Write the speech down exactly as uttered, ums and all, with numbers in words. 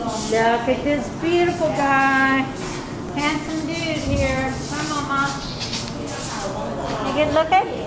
Look at this beautiful guy. Handsome dude here. Come on, Mama. You good looking?